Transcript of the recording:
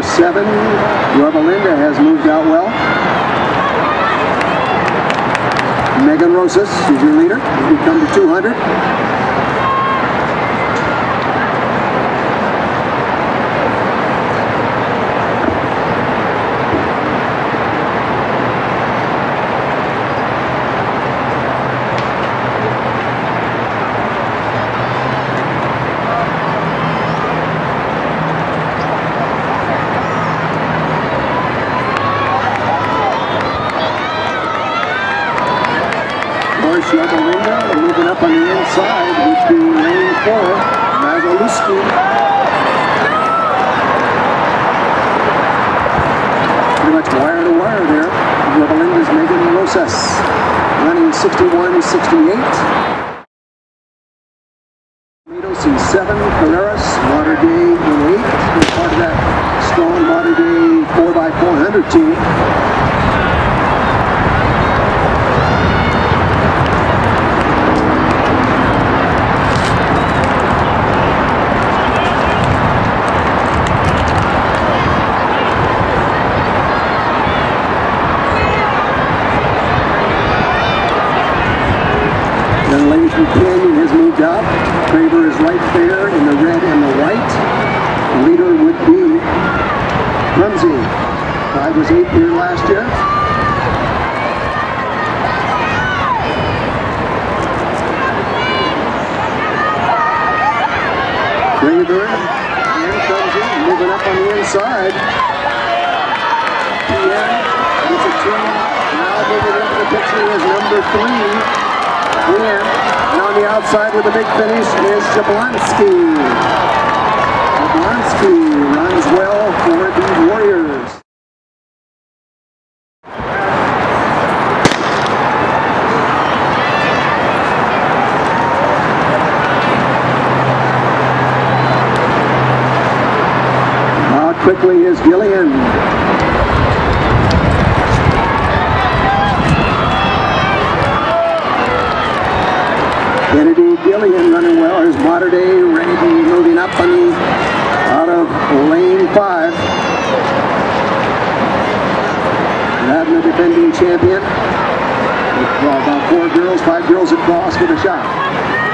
7, Belinda has moved out well. Megan Rosas is your leader. We come to 200. Belinda moving up on the inside would be lane 4, Mazalewski. Pretty much wire to wire there. Belinda's Megan Rosas running 61-68. Matos in 7, Carreras, Mater Dei in 8. He's part of that strong Mater Dei 4x400 team. Canyon has moved up. Craver is right there in the red and the white. The leader would be Rumsey. I was 8th here last year. Craver, here comes in, moving up on the inside. PN gets a 2. Now moving into the picture is number 3. And on the outside with the big finish is Jablonski. Jablonski runs well for the Warriors. How quickly is Gillian? Kennedy Gillian running well. Here's Mater Dei Radan moving up on the out of lane 5. Radan, the defending champion. About 4 girls, 5 girls across with a shot.